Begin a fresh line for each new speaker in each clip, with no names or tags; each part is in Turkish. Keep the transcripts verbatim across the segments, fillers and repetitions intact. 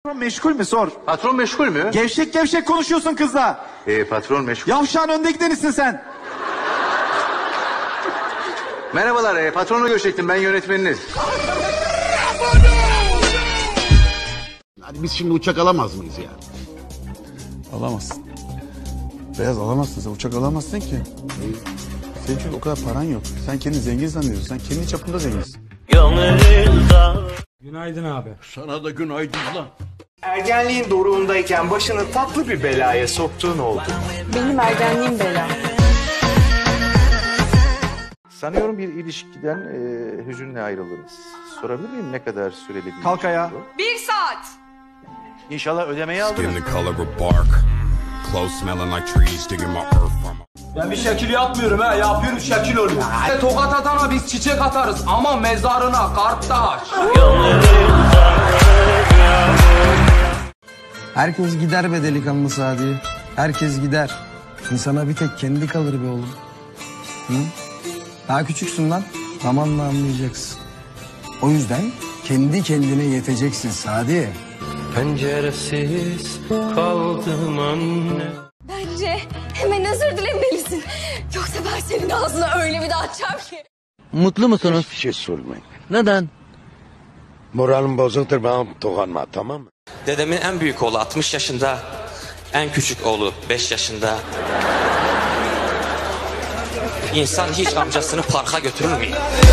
Patron meşgul mü sor.
Patron meşgul mü?
Gevşek gevşek konuşuyorsun kızla.
Ee, patron meşgul.
Yavşağın önde gidenisin sen.
Merhabalar, e, patronla görüşecektim, ben yönetmeniniz.
Hadi biz şimdi uçak alamaz mıyız ya?
Alamazsın. Beyaz alamazsın, sen uçak alamazsın ki. Senin çünkü o kadar paran yok. Sen kendini zengin sanıyorsun. Sen kendi çapında zenginsin.
Günaydın abi.
Sana da günaydın lan.
Ergenliğin doruğundayken başını tatlı bir belaya soktuğun oldu.
Benim ergenliğim bela.
Sanıyorum bir ilişkiden e, hüzünle ayrıldınız. Sorabilir miyim ne kadar süreli bir
Kalk ayağa.
Bir saat.
İnşallah ödemeyi aldınız.
Skin the color of bark, clothes smelling like trees, digging my earth from.
Ben bir şekil yapmıyorum ha, yapıyorum şekil oluyor. Tokat atana biz çiçek atarız ama mezarına karttaş.
Herkes gider be delikanlı Sadi. Herkes gider. İnsana bir tek kendi kalır be oğlum. Hı? Daha küçüksün lan. Zamanla anlayacaksın. O yüzden kendi kendine yeteceksin Sadi.
Penceresiz kaldım anne.
Bence hemen özür dilemelisin. Yoksa ben senin ağzına öyle bir daha açacağım ki.
Mutlu musunuz?
Bir şey sormayın.
Neden?
Moralim bozuktur, bana dokunma, tamam mı?
Dedemin en büyük oğlu altmış yaşında. En küçük oğlu beş yaşında. İnsan hiç amcasını parka götürür mü?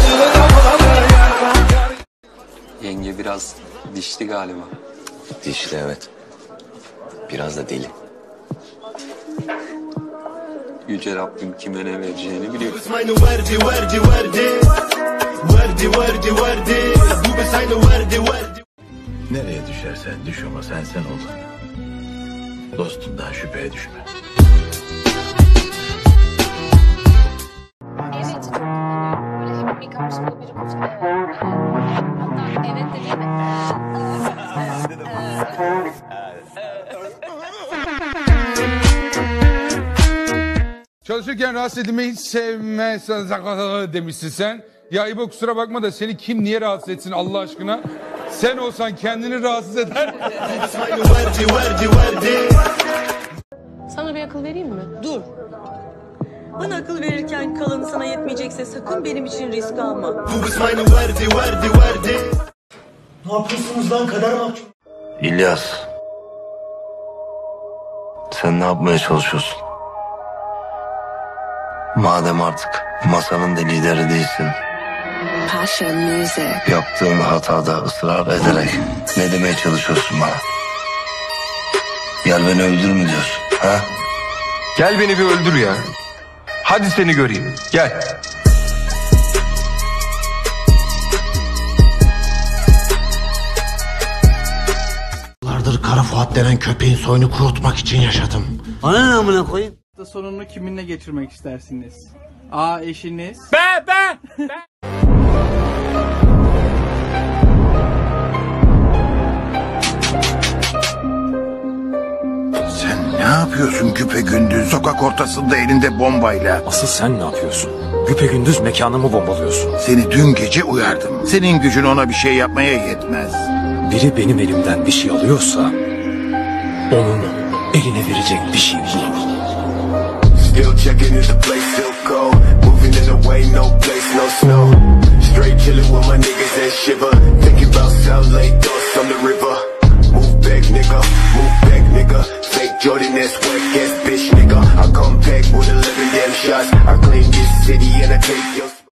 Yenge biraz dişli galiba. Dişli, evet. Biraz da deli. Yüce Rabbim kime ne vereceğini biliyor.
Nereye düşersen düş ama sen sen ol. Dostundan şüpheye düşme.
Evet, çok kullanıyorum. Böyle hep bir karşımda biri konuşuyor. Evet. Hatta evet dediğim de.
Çalışırken rahatsız edilmeyi hiç sevmezsen demişsin sen. Ya İbo kusura bakma da seni kim niye rahatsız etsin Allah aşkına? Sen olsan kendini rahatsız eder.
Sana bir akıl vereyim mi?
Dur. Bana akıl verirken kalanı sana yetmeyecekse sakın benim için risk alma.
Ne yapıyorsunuz lan kader mahkum?
İlyas. Sen ne yapmaya çalışıyorsun? Madem artık masanın da lideri değilsin.
Passion music.
Yaptığın hatada ısrar ederek ne demeye çalışıyorsun bana? Gel beni öldür mü diyorsun? Ha?
Gel beni bir öldür ya. Hadi seni göreyim. Gel.
Yıllardır Kara Fuat denen köpeğin soyunu kurutmak için yaşadım.
Bana ne amına koyayım?
Hafta sonunu kiminle geçirmek istersiniz? A. Eşiniz.
Be be!
Sen ne yapıyorsun güpegündüz sokak ortasında elinde bombayla?
Asıl sen ne yapıyorsun? Güpegündüz mekanımı bombalıyorsun.
Seni dün gece uyardım. Senin gücün ona bir şey yapmaya yetmez.
Biri benim elimden bir şey alıyorsa onun eline verecek bir şey bul.
Still checking if the place still cold. Moving in a way, no place, no snow. Straight chilling with my niggas and shiver. Thinking about South Lake, dust on the river. Move back, nigga, move back, nigga. Fake Jordan, that's whack ass bitch, nigga. I come back with eleven damn shots. I claim this city and I take your